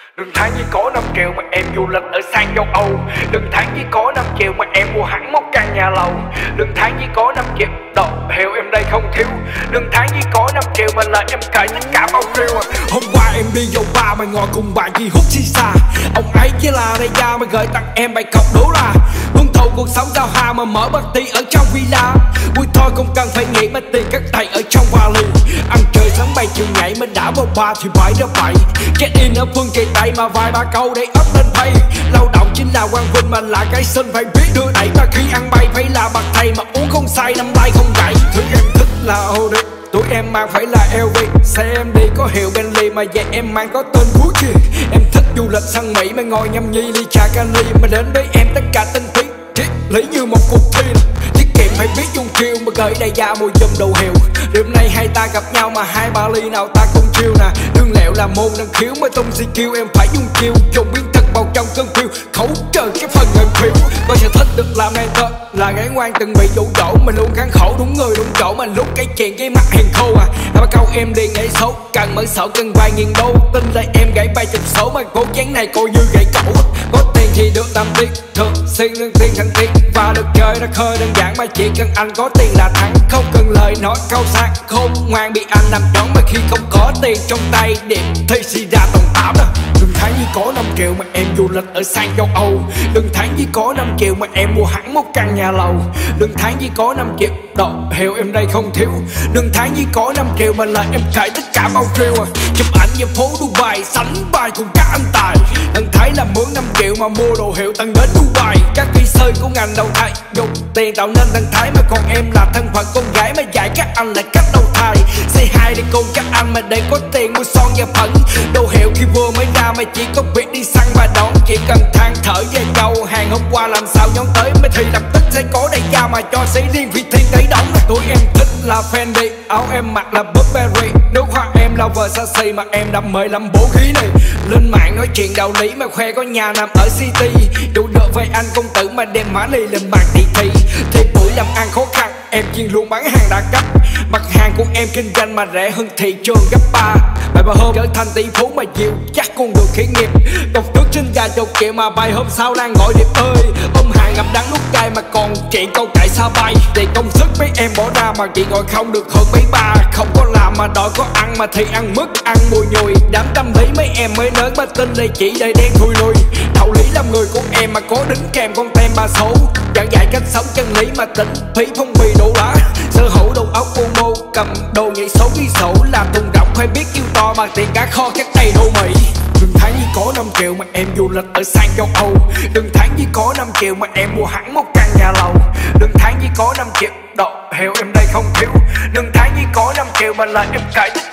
Đừng tháng chỉ có 5 triệu mà em du lịch ở sang châu Âu. Đừng tháng chỉ có 5 triệu mà em mua hẳn một căn nhà lầu. Đừng tháng chỉ có 5 triệu đồ hiệu em đây không thiếu. Đừng tháng chỉ có 5 triệu mà lời em kể tất cả bao nhiêu. Hôm qua em đi vô bar mà ngồi cùng bạn chỉ hút xì xa. Ông ấy chỉ là đây ra mà gửi tặng em bài cọc đố là hưởng thụ cuộc sống giao hoa mà mở party ở trong villa. Vui thôi không cần phải nghĩ mà tiền cất tay ở trong vali. Ăn chơi sáng bay chiều nhảy mà đã vào bar thì phải đó vậy. Get in ở phương kỳ tay mà vài ba câu để up lên pay. Lao động chính là quang vinh mà là cái sinh phải biết đưa đẩy. Mà khi ăn bay phải là bạc thầy mà uống không say năm tay không gãy. Thứ em thích là OD, tụi em mang phải là LV. Xe em đi có hiệu Bentley mà về em mang có tên Gucci. Em thích du lịch sang Mỹ mà ngồi nhâm nhi ly trà Cali. Mà đến với em tất cả tinh túy triết lý như một cuộc thi. Tiết kiệm phải biết dùng chiêu mà gửi đầy da mùi dùm đầu hiệu. Đêm nay hai ta gặp nhau mà hai ba ly nào ta cùng chiêu nè. Đương lẹo là môn năng khiếu mới tung si kêu em phải dùng chiêu. Dùng biến thật vào trong cơn phiêu khấu trời cái phần em phiếu. Tôi sẽ thích được làm nên thơ là gái ngoan từng bị dụ dỗ. Mình luôn kháng khổ đúng người đúng chỗ mà lúc cái chuyện cái mặt hiền khô à. Ba câu em đi ngay xấu cần mở sổ cần vài nghìn đô. Tin là em gãy 30 số mà cố chán này coi như gãy cẩu. Có tiền thì được làm tiền thường xuyên nâng tiền thằng tiền. Và được chơi nó khơi đơn giản mà chỉ cần anh có tiền là thắng. Không cần lời nói câu sang không ngoan bị anh làm đón. Mà khi không có tiền trong tay điểm thì suy ra tầng 8 à. Đừng tháng chỉ có 5 triệu mà em du lịch ở sang châu Âu. Đừng tháng chỉ có 5 triệu mà em mua hẳn một căn nhà lầu. Đừng tháng chỉ có 5 triệu đồ hiệu em đây không thiếu. Đừng tháng chỉ có 5 triệu mà lời em kể tất cả bao nhiêu à. Chụp ảnh về phố Dubai sánh bài cùng các anh tài. Thằng Thái là mướn 5 triệu mà mua đồ hiệu tận đến Dubai. Các kỹ sư của ngành đầu thai dùng tiền tạo nên thằng Thái. Mà còn em là thân phận con gái mà dạy các anh lại cách đầu thai. C2 để con các anh mà để có tiền mua son và phấn. Đồ hiệu khi vừa mới ra mà chỉ có việc đi săn và đón. Chỉ cần than thở về câu hàng hôm qua làm sao nhóm tới. Mới thì lập tức sẽ có đầy da mà cho sĩ riêng phi thiên tới đóng. Tụi em thích là Fendi, áo em mặc là Burberry. Nước hoa em là Versace mà em đam mê làm bố khí này. Lên mạng nói chuyện đạo lý mà khoe có nhà nằm ở City. Đủ được với anh công tử mà đem mã ly lên bàn thị thị. Thì buổi làm ăn khó khăn em chuyên luôn bán hàng đa cấp. Mặt hàng của em kinh doanh mà rẻ hơn thị trường gấp 3. Bài bà hôm trở thành tỷ phú mà chịu chắc cũng được khởi nghiệp. Cọc trước sinh ra chục triệu mà bài hôm sau đang gọi điệp ơi. Ông hàng ngập đắng nút cay mà còn chuyện câu cãi xa bay. Thì công sức mấy em bỏ ra mà chị gọi không được hơn mấy ba. Không có làm mà đòi có ăn mà thì ăn mứt ăn mùi nhùi. Đám tâm lý mấy em mới nớn mà tin đây chỉ đầy đen thui lùi. Đạo lý làm người của em mà có đính kèm con tem ba số. Giảng dạy cách sống chân lý mà tỉnh phí phong bì đủ lá. Sở hữu đầu óc mô mô cầm đồ nhảy số ghi sổ. Làm thùng rộng phải biết kêu to mà tiền cả kho chắc đầy đô Mỹ. Đừng tháng chỉ có 5 triệu mà em du lịch ở sang châu Âu. Đừng tháng chỉ có 5 triệu mà em mua hẳn một căn nhà lầu. Đừng tháng chỉ có 5 triệu đồ hiệu em đây không thiếu. Đừng tháng chỉ có 5 triệu mà lời em kể tất